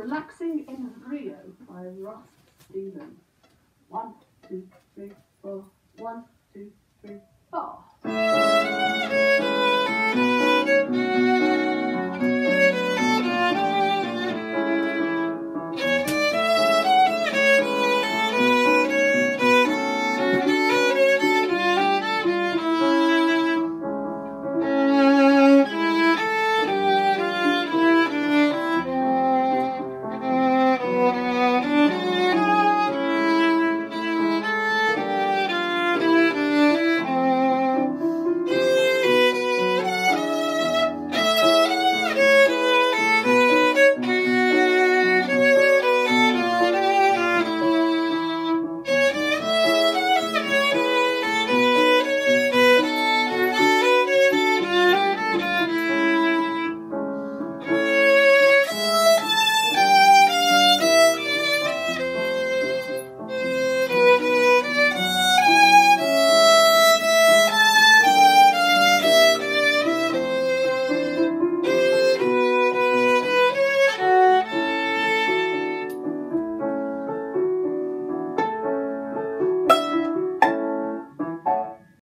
Relaxing in Rio by Ross Stephen. 1, 2, 3, 4. 1, 2, 3, 4.